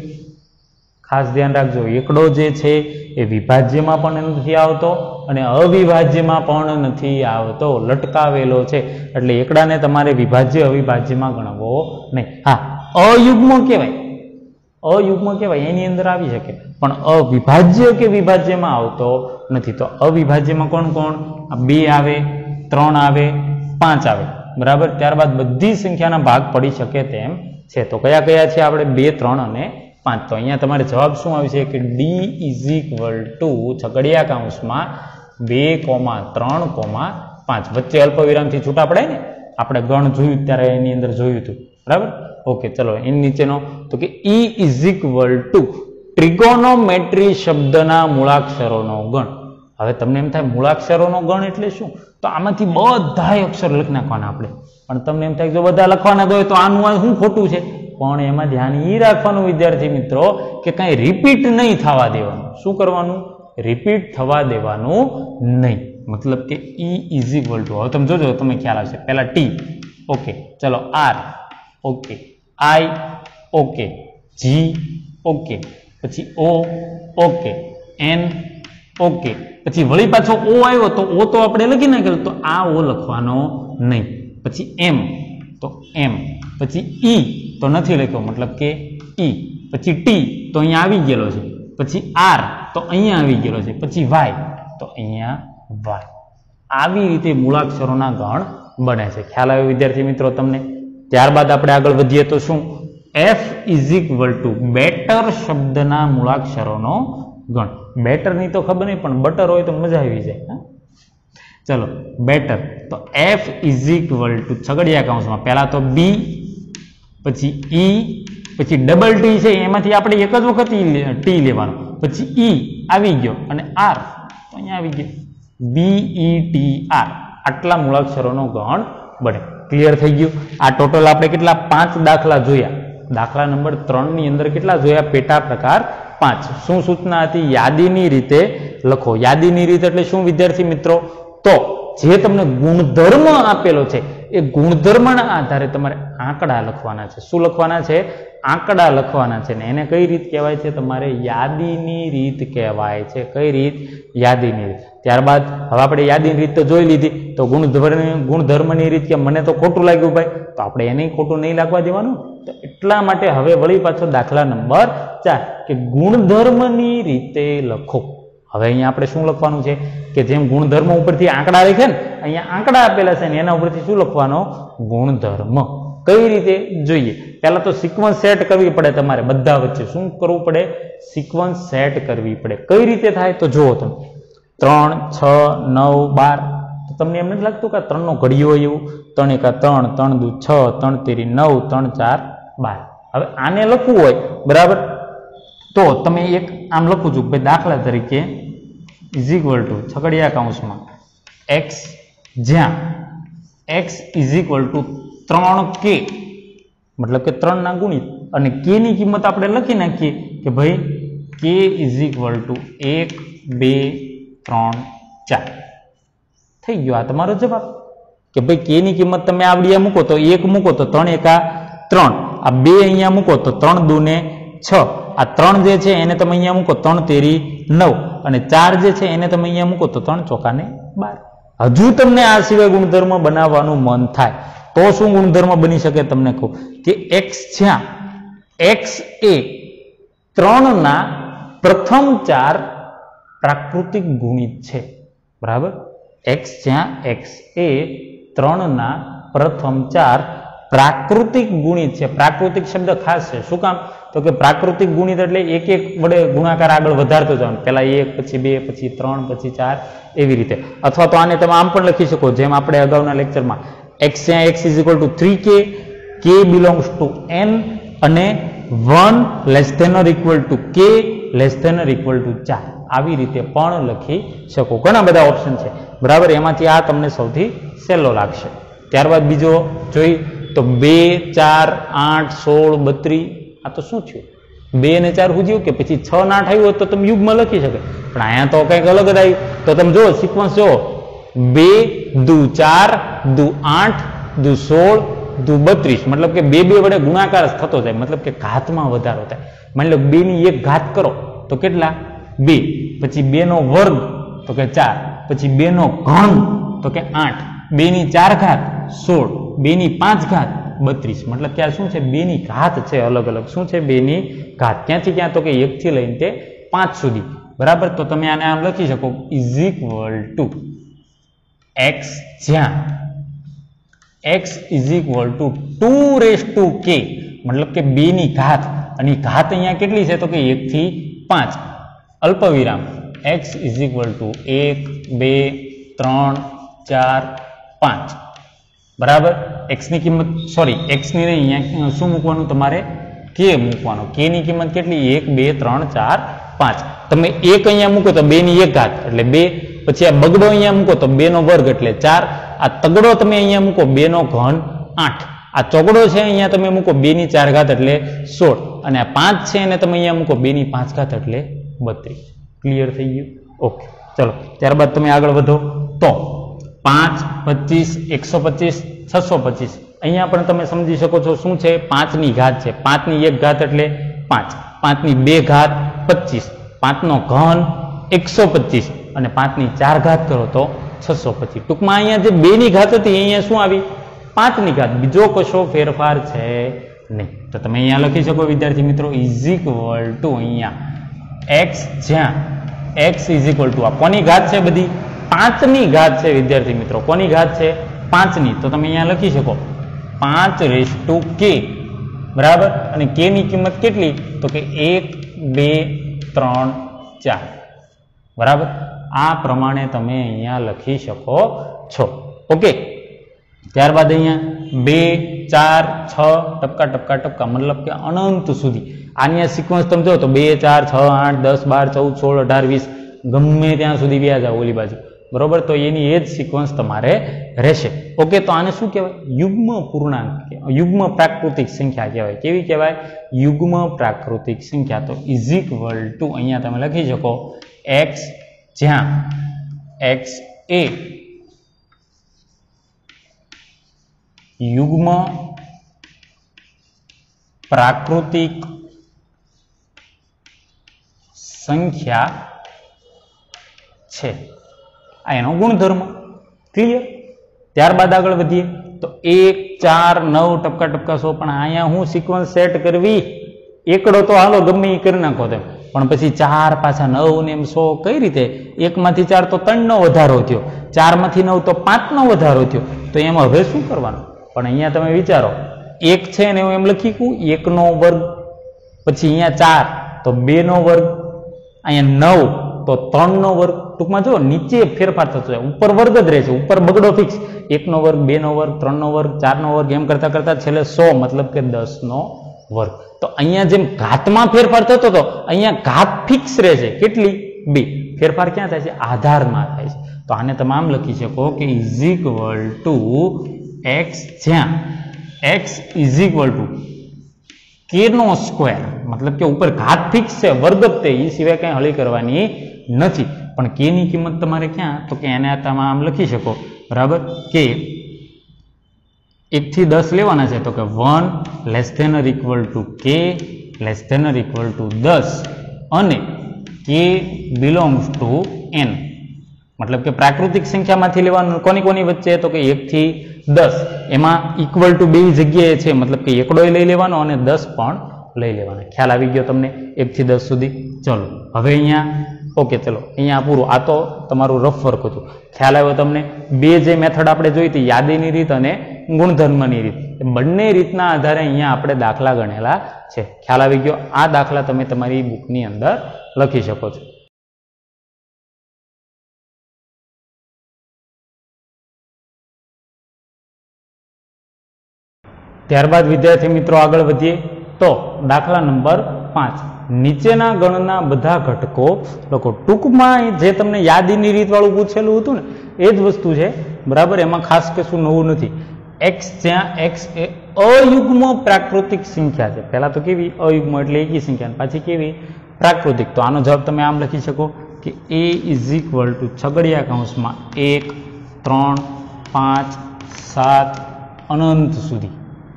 ખાસ ધ્યાન રાખજો. એકડો જે છે એ વિભાજ્યમાં પણ નથી આવતો અને અવિભાજ્યમાં પણ નથી આવતો, લટકાવેલો છે. એટલે એકડાને તમારે વિભાજ્ય અવિભાજ્યમાં ગણવો નહીં. હા, અયુગ્મ કહેવાય, અયુગ્મ કહેવાય, એની અંદર આવી શકે, પણ અવિભાજ્ય કે વિભાજ્યમાં આવતો નથી. તો અવિભાજ્યમાં કોણ કોણ? બે આવે, ત્રણ આવે, પાંચ આવે, બરાબર. ત્યારબાદ બધી સંખ્યાના ભાગ પડી શકે તેમ છે. તો કયા કયા છે આપણે? બે, ત્રણ અને પાંચ. તો અહીંયા તમારે જવાબ શું આવશે કે ડી ઇઝ ઇક્વલ ટુ છગડિયા કૌંસમાં બે કોમા ત્રણ કોમા પાંચ. વચ્ચે અલ્પ વિરામથી છૂટા પડે ને, આપણે ગણ જોયું ત્યારે એની અંદર જોયું હતું, બરાબર. ઓકે, ચલો એની નીચેનો તો કે E is equal to trigonometry શબ્દના મૂળાક્ષરોનો ગણ. હવે તમને એમ થાય મૂળાક્ષરોનો ગણ એટલે શું? તો આમાંથી બધા અક્ષર લખી નાખવાના આપણે. પણ તમને એમ થાય જો બધા લખવાના હોય તો આનું આ શું ખોટું છે? પણ એમાં ધ્યાન એ રાખવાનું વિદ્યાર્થી મિત્રો કે કાંઈ રિપીટ નહીં થવા દેવાનું. શું કરવાનું? રિપીટ થવા દેવાનું નહીં. મતલબ કે ઈ ઇઝ ઇક્વલ ટુ, હવે તમે જોજો તમે ખ્યાલ આવશે. પહેલા ટી, ઓકે, ચલો R, okay, I, okay, G, okay, પછી ઓ, ઓકે, એન, ઓકે, પછી વળી પાછો ઓ આવ્યો તો ઓ તો આપણે લખી નાખેલો, તો આ ઓ લખવાનો નહીં. પછી એમ તો એમ, પછી ઈ તો નથી લખ્યો, મતલબ કે ઈ. પછી ટી તો અહીંયા આવી ગયેલો છે, પછી આર તો અહીંયા આવી ગયેલો છે, પછી વાય તો અહીંયા વાય. આવી રીતે મૂળાક્ષરોના ગણ બને છે. ખ્યાલ આવ્યો વિદ્યાર્થી મિત્રો તમને? ત્યારબાદ આપણે આગળ વધીએ તો શું? F is equal to better શબ્દના મૂળાક્ષરોનો ગણ. બેટર ની તો ખબર નહીં, પણ બટર હોય તો મજા આવી જાય. ચલો બેટર, તો એફ ઇઝ ઇક્વલ ટુ છગડિયા કૌંસમાં પહેલા તો બી, પછી ઈ, પછી ડબલ ટી છે એમાંથી આપણે એક જ વખત ટી લેવાનો, પછી ઈ આવી ગયો અને આર તો અહીંયા આવી ગયો, બી ઈ ટી આર આટલા મૂળાક્ષરોનો ગણ બને. ક્લિયર થઈ ગયું. આ ટોટલ આપણે કેટલા પાંચ દાખલા જોયા. દાખલા નંબર ત્રણ ની અંદર કેટલા જોયા? પેટા પ્રકાર પાંચ. શું સૂચના હતી? યાદીની રીતે લખો. યાદીની રીત એટલે શું વિદ્યાર્થી મિત્રો? તો જે તમને ગુણધર્મ આપેલો છે એ ગુણધર્મના આધારે તમારે આંકડા લખવાના છે. શું લખવાના છે? આંકડા લખવાના છે. ને એને કઈ રીત કહેવાય છે? તમારે યાદીની રીત કહેવાય છે. કઈ રીત? યાદીની રીત. ત્યારબાદ હવે આપણે યાદીની રીત તો જોઈ લીધી. તો ગુણધર્મ ગુણધર્મની રીત કે મને તો ખોટું લાગ્યું ભાઈ, તો આપણે એને ખોટું નહીં લાગવા દેવાનું. તો એટલા માટે હવે વળી પાછો દાખલા નંબર ચાર કે ગુણધર્મની રીતે લખો. હવે અહીંયા આપણે શું લખવાનું છે કે જેમ ગુણધર્મ ઉપરથી આંકડા લખે ને, અહીંયા આંકડા આપેલા છે ને એના ઉપરથી શું લખવાનો? ગુણધર્મ. કઈ રીતે જોઈએ? પહેલા તો સિક્વન્સ સેટ કરવી પડે તમારે. બધા વચ્ચે શું કરવું પડે? સિક્વન્સ સેટ કરવી પડે. કઈ રીતે થાય તો જુઓ તમે. ત્રણ, છ, નવ, બાર. તો તમને એમ નથી લાગતું કે ત્રણ નો ઘડિયો હોય એવું? ત્રણ એકા ત્રણ, ત્રણ દુ છ, ત્રણ તેરી નવ, ત્રણ ચાર બાર. હવે આને લખવું હોય બરાબર, તો તમે એક આમ લખું છું ભાઈ, દાખલા તરીકે ઇઝ ઇક્વલ ટુ છગડિયા કૌંસમાં એક્સ, જ્યાં એક્સ ઇઝ ઇક્વલ ટુ ત્રણ કે, મતલબ કે ત્રણ ના ગુણિત, અને કે ની કિંમત આપણે લખી નાખીએ કે ભાઈ કે ઇઝ ઇક્વલ ટુ એક, બે, ત્રણ, ચાર. થઈ ગયો આ તમારો જવાબ. કે ભાઈ કે ની કિંમત તમે આવડી મૂકો તો એક મૂકો તો ત્રણ એકા ત્રણ, આ બે અહીંયા મૂકો તો ત્રણ દુ ને છ, આ ત્રણ જે છે એને તમે અહીંયા મૂકો ત્રણ તેરી નવ, અને ચાર જે છે એને તમે અહીંયા મૂકો તો ત્રણ ચોકા ને બાર. હજુ તમને આ સિવાય ગુણધર્મ બનાવવાનું મન થાય તો શું ગુણધર્મ બની શકે? તમને કહું કે એક્સ જ્યાં એક્સ એ ત્રણ ના પ્રથમ ચાર પ્રાકૃતિક ગુણિત છે. બરાબર? એક્સ જ્યાં એક્સ એ ત્રણ ના પ્રથમ ચાર પ્રાકૃતિક ગુણિત છે. પ્રાકૃતિક શબ્દ ખાસ છે. શું કામ? તો કે પ્રાકૃતિક ગુણિત એટલે એક એક વડે ગુણાકાર આગળ વધારતો જવાનું. પેલા એક, પછી બે, પછી ત્રણ, પછી ચાર, એવી રીતે. અથવા તો આને તમે આમ પણ લખી શકો, જેમ આપણે અગાઉના લેક્ચરમાં એક્સ જ્યાં x is equal to three K, K belongs to N, અને one less than or equal to K less than or equal to ચાર. આવી રીતે પણ લખી શકો. ઘણા બધા ઓપ્શન છે. બરાબર? એમાંથી આ તમને સૌથી સહેલો લાગશે. ત્યારબાદ બીજો જોઈ તો બે, ચાર, આઠ, સોળ, બત્રીસ. આ તો શું થયું? બે ને ચાર હુજ્યું કે પછી છ ને આઠ આવ્યું હોત તો તમે યુગમાં લખી શકે, પણ અહીંયા તો કંઈક અલગ જ આવ્યું. તો તમે જુઓ સિક્વન્સ જુઓ, બે દુ ચાર, દુ આઠ, દુ સોળ, દુ બત્રીસ. મતલબ કે બે બે વડે ગુણાકાર થતો જાય, મતલબ કે ઘાતમાં વધારો થાય. માની લો બે ની એક ઘાત કરો તો કેટલા? બે. પછી બે નો વર્ગ તો કે ચાર. પછી બે નો ઘન તો કે આઠ. બે ની ચાર ઘાત સોળ. બે ની પાંચ ઘાત બત્રીસ. મતલબ કે આ શું છે? બે ની ઘાત છે અલગ અલગ. શું છે? બે ની ઘાત. ક્યાંથી ક્યાં? તો કે એક થી લઈને તે પાંચ સુધી. બરાબર? તો તમે આને આમ લખી શકો ઇઝ ઇક્વલ ટુ એક્સ જ્યાં x is equal to two raise to K, મતલબ કે બે ની ઘાત, અને ઘાત અહીંયા કેટલી છે? તો કે એક થી પાંચ. અલ્પ વિરામ એક્સ ઇઝ ઇક્વલ ટુ એક, બે, ત્રણ, ચાર, પાંચ. બરાબર? એક્સ ની કિંમત સોરી એક્સ ની અહીંયા શું મૂકવાનું? તમારે કે મૂકવાનો. કે ની કિંમત કેટલી? એક, બે, ત્રણ, ચાર, પાંચ. તમે એક અહીંયા મૂકો તો બે ની એક ઘાત એટલે બે. પછી આ બગડો અહીંયા મૂકો તો બે નો વર્ગ એટલે ચાર. આ તગડો તમે અહીંયા મૂકો બે નો ઘન આઠ. આ ચોગડો છે અહીંયા તમે મૂકો બે ની ચાર ઘાત એટલે સોળ. અને આ પાંચ છે એને તમે અહીંયા મૂકો બે ની પાંચ ઘાત એટલે બત્રીસ. ક્લિયર થઈ ગયું? ઓકે, ચલો ત્યારબાદ તમે આગળ વધો. તો પાંચ, પચીસ, એકસો પચીસ, છસો પચીસ. અહીંયા પણ તમે સમજી શકો છો શું છે? પાંચ ની ઘાત છે. પાંચ ની એક ઘાત એટલે પાંચ. પાંચ ની બે ઘાત પચીસ. પાંચ નો ઘન એકસો પચીસ, અને પાંચ ની ચાર ઘાત કરો તો છસો પચીસ. ટૂંકમાં અહીંયા જે બે ની ઘાત હતી અહીંયા શું આવી? પાંચ ની ઘાત. બીજો કશો ફેરફાર છે નહીં. તો તમે અહીંયા લખી શકો વિદ્યાર્થી મિત્રો ઇઝ ઇક્વલ ટુ અહીંયા એક્સ જ્યાં એક્સ ઇઝ ઇક્વલ ટુ આ કોની ઘાત છે? બધી પાંચ ની ઘાત છે વિદ્યાર્થી મિત્રો. કોની ઘાત છે? પાંચ ની. તો તમે અહીંયા લખી શકો પાંચ રેસ ટુ કે. બરાબર? અને કે ની કિંમત કેટલી? તો કે એક, બે, ત્રણ, ચાર. બરાબર? આ પ્રમાણે તમે અહીંયા લખી શકો છો. ઓકે, ત્યારબાદ અહીંયા બે ચાર છ ટપકા ટપકા ટપકા મતલબ કે અનંત સુધી આની સિક્વન્સ તમે જો તો બે ચાર છ આઠ દસ બાર ચૌદ સોળ અઢાર વીસ ગમે ત્યાં સુધી વ્યા જાવ ઓલી બાજુ, બરોબર. તો એની એ જ સિક્વન્સ તમારે રહેશે. ઓકે, તો આને શું કહેવાય? યુગ્મ પૂર્ણાંક, યુગ્મ પ્રાકૃતિક સંખ્યા કહેવાય. કેવી કહેવાય? યુગ્મ પ્રાકૃતિક સંખ્યા. તો ઇઝ ઇક્વલ ટુ અહીંયા તમે લખી શકો એક્સ, જ્યાં એક્સ એ યુગ્મ પ્રાકૃતિક સંખ્યા છે. આ એનો ગુણધર્મ. ક્લિયર? ત્યારબાદ આગળ વધીએ તો એક ચાર નવ ટપકા ટપકા સો, પણ અહીંયા હું સિક્વન્સ સેટ કરવી, એકડો તો હાલો ગમે એ કરી નાખો તેમ, પણ પછી ચાર પાછા નવ ને એમ સો કઈ રીતે? એક માંથી ચાર તો ત્રણ નો વધારો થયો, ચાર માંથી નવ તો પાંચ નો વધારો થયો, તો એમાં હવે શું કરવાનું? પણ અહીંયા તમે વિચારો, એક છે ને હું એમ લખી કું એક નો વર્ગ, પછી અહીંયા ચાર તો બે નો વર્ગ, અહીંયા નવ તો ત્રણ નો વર્ગ. ટૂંકમાં જો નીચે ફેરફાર થતો જાય, ઉપર વર્ગ જ રહેશે, ઉપર બગડો ફિક્સ, એક નો વર્ગ, બે નો વર્ગ, ત્રણ નો વર્ગ, ચાર નો વર્ગ, એમ કરતા કરતા છેલ્લે સો મતલબ કે દસ નો વર્ગ. તો અહીંયા જેમ ઘાતમાં ફેરફાર થતો હતો, અહીંયા ઘાત ફિક્સ રહેશે. કેટલી? બે. ફેરફાર ક્યાં થાય છે? આધારમાં થાય છે. તો આને તમે આમ લખી શકો કે ઇઝ ઇક્વલ ટુ એક્સ, જ્યાં x is equal to K નો સ્ક્વેર, મતલબ કે ઉપર ઘાત ફિક્સ છે, વર્ગ જ તે, એ સિવાય કઈ હળી કરવાની નથી. પણ કે ની કિંમત તમારે ક્યાં? તો કે એને તમે આમ લખી શકો, બરાબર, કે એક થી દસ લેવાના છે, તો કે one less than or equal to K less than or equal to દસ, અને કે બિલોંગ્સ ટુ એન. મતલબ કે પ્રાકૃતિક સંખ્યામાંથી લેવાનું. કોની કોની વચ્ચે? તો કે એક થી દસ. એમાં ઇક્વલ ટુ બે જગ્યાએ છે, મતલબ કે એકડો લઈ લેવાનો અને દસ પણ લઈ લેવાના. ખ્યાલ આવી ગયો તમને એક થી દસ સુધી? ચલો હવે અહીંયા ઓકે, ચલો અહીંયા પૂરું. આ તો તમારું રફ વર્ક હતું. ખ્યાલ આવ્યો તમને? બે જે મેથડ આપણે જોઈ હતી, યાદીની રીત અને ગુણધર્મની રીત, બંને રીતના આધારે અહીંયા આપણે દાખલા ગણેલા છે. ખ્યાલ આવી ગયો? આ દાખલા તમે તમારી બુકની અંદર લખી શકો છો. ત્યારબાદ વિદ્યાર્થી મિત્રો આગળ વધીએ તો દાખલા નંબર પાંચ. નીચેના ગણના બધા ઘટકો લખો. ટૂંકમાં જે તમને યાદીની રીત વાળું પૂછેલું હતું ને એ જ વસ્તુ છે, બરાબર. એમાં ખાસ કશું નવું નથી. એક્સ, જ્યાં એક્સ એ અયુગ્મ પ્રાકૃતિક સંખ્યા છે. પહેલા તો કેવી? અયુગ્મ એટલે એકી સંખ્યા, પાછી કેવી? પ્રાકૃતિક. તો આનો જવાબ તમે આમ લખી શકો કે એ ઇઝ ઇક્વલ ટુ છગડિયા કૌંસમાં એક, ત્રણ, પાંચ, સાત, અનંત સુધી.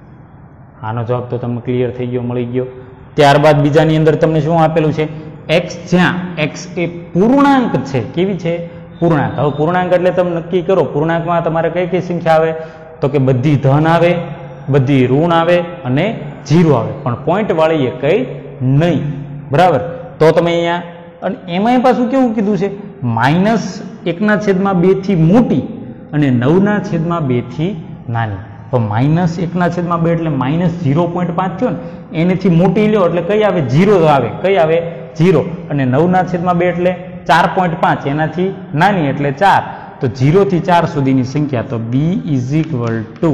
આનો જવાબ તો તમને ક્લિયર થઈ ગયો, મળી ગયો. ત્યારબાદ બીજાની અંદર તમને શું આપેલું છે? એક્સ, જ્યાં એક્સ એ પૂર્ણાંક છે. કેવી છે? પૂર્ણાંક. હવે પૂર્ણાંક એટલે તમે નક્કી કરો, પૂર્ણાંકમાં તમારે કઈ કઈ સંખ્યા આવે? તો કે બધી ધન આવે, બધી ઋણ આવે અને જીરો આવે, પણ પોઈન્ટ વાળી એ કઈ નહીં, બરાબર. તો તમે અહીંયા, અને એમાં પાછું કેવું કીધું છે? માઇનસ એકના છેદમાં બે થી મોટી અને નવના છેદમાં બે થી નાની. તો માઇનસ એકના છેદમાં બે એટલે માઇનસ ઝીરો પોઈન્ટ પાંચ થયો ને, એનેથી મોટી લ્યો એટલે કઈ આવે? જીરો આવે. કઈ આવે? જીરો. અને નવના છેદમાં બે એટલે ચાર પોઈન્ટ પાંચ, એનાથી નાની એટલે ચાર. તો જીરો થી ચાર સુધીની સંખ્યા. તો B is equal to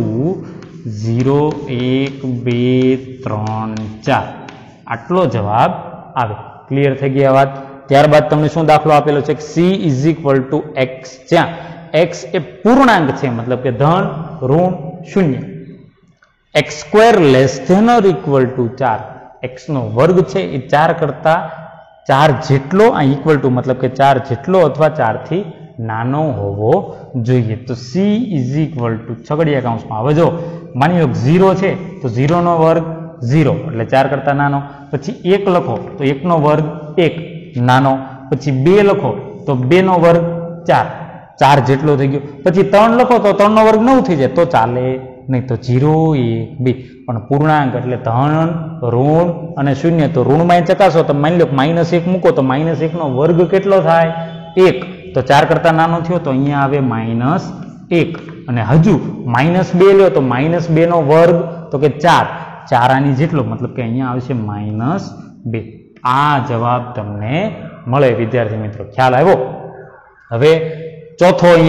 zero, એક, બે, ત્રણ, ચાર. આટલો જવાબ આવે. ક્લિયર થઈ ગયા વાત? ત્યારબાદ તમને શું દાખલો આપેલો છે? C is equal to x, જ્યાં એક્સ એ પૂર્ણાંક છે, મતલબ કે ધન, ઋણ, શૂન્ય. X square less than or equal to ચાર. એક્સ નો વર્ગ છે એ ચાર કરતા ચાર જેટલો, આ ઇક્વલ ટુ મતલબ કે ચાર જેટલો અથવા ચાર થી નાનો હોવો જોઈએ. તો સી ઇઝ ઇક્વલ ટુ છગડિયા કૌંસમાં, હવે જો માની લો ઝીરો છે તો ઝીરો નો વર્ગ ઝીરો એટલે ચાર કરતા નાનો. પછી એક લખો તો એક નો વર્ગ એક, નાનો. પછી બે લખો તો બે નો વર્ગ ચાર, ચાર જેટલો થઈ ગયો. પછી ત્રણ લખો તો ત્રણ નો વર્ગ નવ થઈ જાય, તો ચાલે નહીં. તો જીરો, એક, બે. પણ પૂર્ણાંક એટલે ધન, ઋણ અને શૂન્ય. તો ઋણમાં ચકાસો તો માની લો માઇનસ એક મૂકો તો માઇનસ એક નો વર્ગ કેટલો થાય? એક. તો ચાર કરતા નાનો થયો તો અહીંયા આવે માઇનસ એક. અને હજુ માઇનસ બે લ્યો તો માઇનસ બે નો વર્ગ તો કે ચાર, ચાર આની જેટલો, મતલબ કે અહીંયા આવશે માઇનસ બે. આ જવાબ તમને મળે વિદ્યાર્થી મિત્રો. ખ્યાલ આવ્યો? હવે ચોથો અહીંયા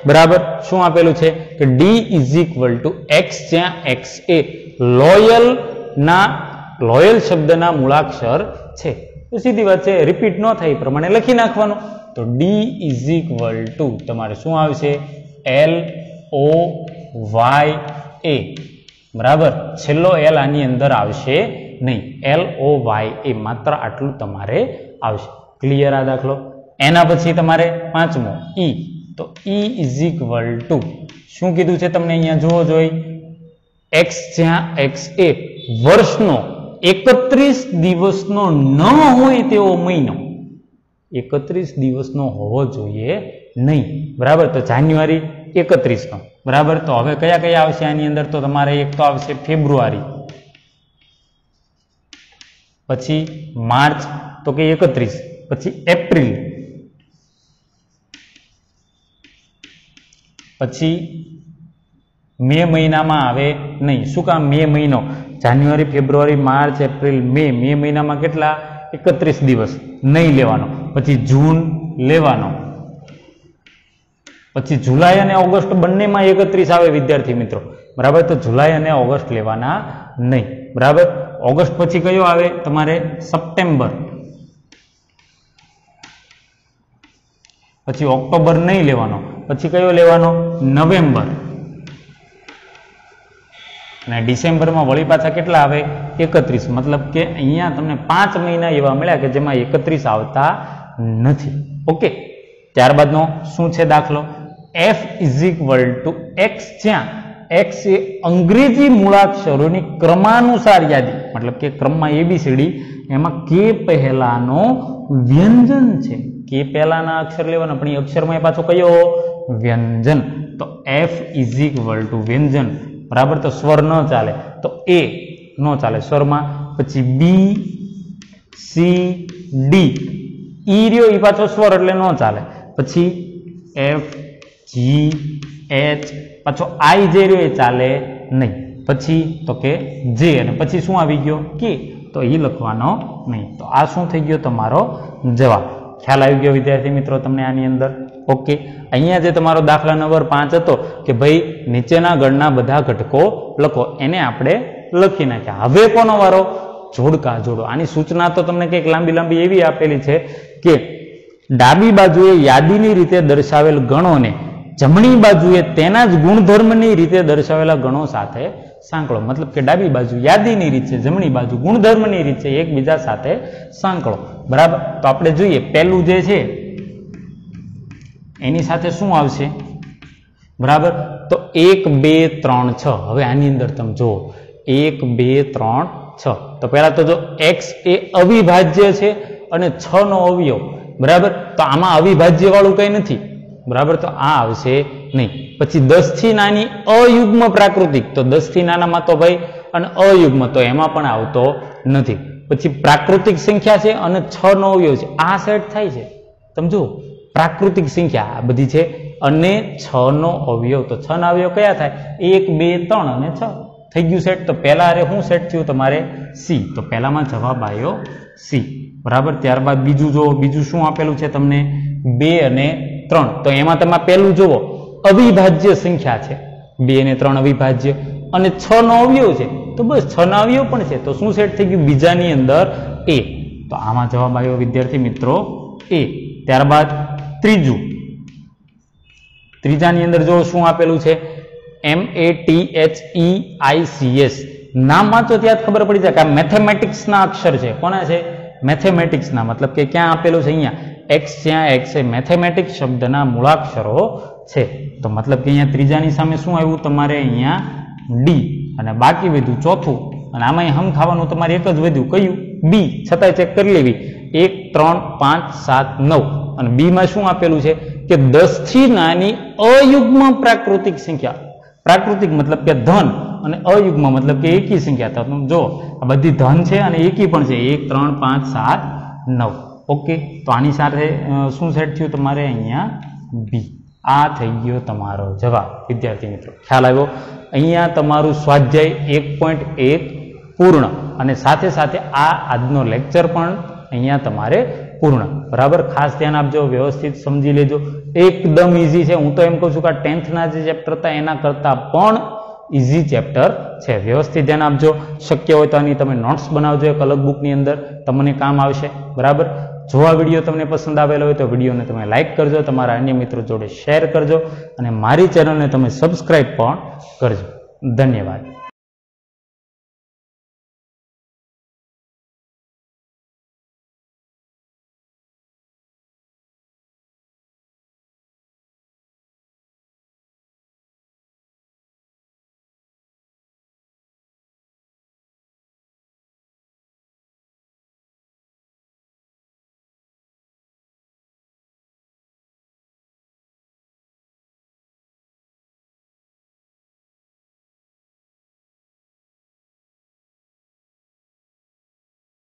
બરાબર શું આપેલું છે કે D is equal to x, જ્યાં એક્સ એ લોયલ ના લોયલ શબ્દના મૂળાક્ષર છે. તો સીધી વાત છે, રિપીટ ન થાય એ પ્રમાણે લખી નાખવાનું. તો ડી ઇઝ ઇક્વલ ટુ તમારે શું આવશે એલ ઓ વાય એ, બરાબર છેલ્લો એલ આની અંદર આવશે નહીં, એલ ઓ વાય એ માત્ર આટલું તમારે આવશે. ક્લિયર આ દાખલો. એના પછી તમારે પાંચમો ઈ, તો ઈ ઇઝ ઇક્વલ ટુ શું કીધું છે તમને અહીંયા જુઓ જોઈ, એક્સ જ્યાં એક્સ એ વર્ષનો એકત્રીસ દિવસનો ન હોય તેવો મહિનો, એકત્રીસ દિવસનો હોવો જોઈએ નહીં, બરાબર. તો જાન્યુઆરી એકત્રીસ નો, બરાબર. તો હવે કયા કયા આવશે આની અંદર, તો તમારે એક તો આવશે ફેબ્રુઆરી, પછી માર્ચ તો કે એકત્રીસ, પછી એપ્રિલ, પછી મે મહિનામાં આવે નહીં. શું કામ? મે મહિનો જાન્યુઆરી, ફેબ્રુઆરી, માર્ચ, એપ્રિલ, મે, મે મહિનામાં કેટલા એકત્રીસ દિવસ નહીં લેવાનો. પછી જૂન લેવાનો, પછી જુલાઈ અને ઓગસ્ટ બંનેમાં એકત્રીસ આવે વિદ્યાર્થી મિત્રો, બરાબર. તો જુલાઈ અને ઓગસ્ટ લેવાના નહીં, બરાબર. ઓગસ્ટ પછી કયો આવે તમારે સપ્ટેમ્બર, પછી ઓક્ટોબર નહીં લેવાનો, પછી કયો લેવાનો નવેમ્બર, અને ડિસેમ્બરમાં વળી પાછા કેટલા આવે એકત્રીસ. મતલબ કે અહીંયા તમને પાંચ મહિના એવા મળ્યા કે જેમાં એકત્રીસ આવતા નથી. ઓકે, ત્યારબાદનો શું છે દાખલો, F is equal to x, જ્યાં એક્સ એ અંગ્રેજી મૂળાક્ષરોની ક્રમાનુસાર યાદી, મતલબ કે ક્રમમાં એબીસીડી, એમાં કે પહેલાનો વ્યંજન છે, કે પહેલાના અક્ષર લેવાના, પણ એ અક્ષરમાં એ પાછો કયો વ્યંજન. તો એફ ઇઝ ઇક્વલ ટુ વ્યંજન, બરાબર. તો સ્વર ન ચાલે તો એ ન ચાલે સ્વરમાં, પછી બી સી ડી, ઈ રહ્યો એ પાછો સ્વર એટલે ન ચાલે, પછી એફ જી એચ, પાછો આઈ જે રહ્યો એ ચાલે નહીં, પછી તો કે જે, અને પછી શું આવી ગયો કે, તો એ લખવાનો નહીં. તો આ શું થઈ ગયો તમારો જવાબ. ખ્યાલ આવી ગયો વિદ્યાર્થી મિત્રો તમને આની અંદર? ઓકે, અહીંયા જે તમારો દાખલા નંબર પાંચ હતો કે ભાઈ નીચેના ગણના બધા ઘટકો લખો, એને આપણે લખી નાખ્યા. હવે કોનો વારો? જોડકા જોડો. આની સૂચના તો તમને કંઈક લાંબી લાંબી એવી આપેલી છે કે ડાબી બાજુએ યાદીની રીતે દર્શાવેલ ગણોને જમણી બાજુએ તેના જ ગુણધર્મની રીતે દર્શાવેલા ગણો સાથે સાંકળો. મતલબ કે ડાબી બાજુ યાદીની રીત છે, જમણી બાજુ ગુણધર્મની રીત છે, એકબીજા સાથે સાંકળો, બરાબર. તો આપણે જોઈએ પહેલું જે છે એની સાથે શું આવશે, બરાબર. તો એક બે ત્રણ છ. હવે આની અંદર તમે જુઓ એક બે ત્રણ છ. તો પહેલા તો જો એક્સ એ અવિભાજ્ય છે અને છ નો અવયવ, બરાબર. તો આમાં અવિભાજ્ય વાળું કઈ નથી, બરાબર. તો આ આવશે નહીં. પછી દસ થી નાની અયુગ્મ પ્રાકૃતિક, તો દસ થી નાનામાં તો ભાઈ અને અયુગ્મ, તો એમાં પણ આવતો નથી. પછી પ્રાકૃતિક સંખ્યા છે અને છ નો અવયવ છે, આ સેટ થાય છે. તમે જુઓ પ્રાકૃતિક સંખ્યા આ બધી છે અને છ નો અવયવ, તો છ ના અવયવ કયા થાય? એક બે ત્રણ અને છ થઈ ગયું સેટ. તો પહેલા અરે શું સેટ થયું તમારે? સી. તો પહેલામાં જવાબ આવ્યો સી, બરાબર. ત્યારબાદ બીજું જો, બીજું શું આપેલું છે તમને? બે અને ત્રણ. તો એમાં તમે પહેલું જુઓ અવિભાજ્ય સંખ્યા છે, બે અને ત્રણ અવિભાજ્ય, અને છ નો અવયવ છે, તો બસ છ ના અવયવ પણ છે, તો શું સેટ થઈ ગયું? બીજાની અંદર એ. તો આમાં જવાબ આવ્યો વિદ્યાર્થી મિત્રો એ. ત્યારબાદ ત્રીજું, ત્રીજાની અંદર જો શું આપેલું છે? M A T H E I C S. નામ વાંચો ત્યાં જ ખબર પડી જાય કે આ મેથેમેટિક્સ ના અક્ષર છે. કોના છે? મેથેમેટિક્સ ના. મતલબ કે ક્યાં આપેલું છે? અહીંયા એક્સ, જ્યાં એક્સ એ મેથેમેટિક્સ શબ્દના મૂળાક્ષરો છે. તો મતલબ કે અહીંયા ત્રીજાની સામે શું આવ્યું તમારે? અહીંયા ડી, અને બાકી વધ્યું ચોથું, અને આમાં હમ ખાવાનું તમારે એક જ વધ્યું, કયું? બી. છતાંય ચેક કરી લેવી. એક ત્રણ પાંચ સાત નવ, અને બી માં શું આપેલું છે કે દસ થી નાની અયુગ્મ પ્રાકૃતિક સંખ્યા. પ્રાકૃતિક મતલબ કે ધન, અને અયુગ્મ મતલબ કે એકી સંખ્યા. તો જો આ બધી ધન છે અને એકી પણ છે, એક ત્રણ પાંચ સાત નવ. ઓકે, તો આની સાથે શું સેટ થયું તમારે? અહીંયા બી. આ થઈ ગયો તમારો જવાબ વિદ્યાર્થી મિત્રો. ખ્યાલ આવ્યો? અહીંયા તમારું સ્વાધ્યાય એક પોઈન્ટ એક પૂર્ણ, અને સાથે સાથે આ આજનો લેક્ચર પણ અહીંયા તમારે પૂર્ણ. બરાબર, ખાસ ધ્યાન આપજો, વ્યવસ્થિત સમજી લેજો. એકદમ ઈઝી છે. હું તો એમ કહું છું કે આ ટેન્થના જે ચેપ્ટર હતા એના કરતાં પણ ઈઝી ચેપ્ટર છે. વ્યવસ્થિત ધ્યાન આપજો. શક્ય હોય તો આની તમે નોટ્સ બનાવજો એક અલગ બુકની અંદર, તમને કામ આવશે. બરાબર. જો આ વિડીયો તમને પસંદ આવેલો હોય તો વિડીયોને તમે લાઇક કરજો, તમારા અન્ય મિત્રો જોડે શેર કરજો અને મારી ચેનલને તમે સબસ્ક્રાઈબ પણ કરજો. ધન્યવાદ.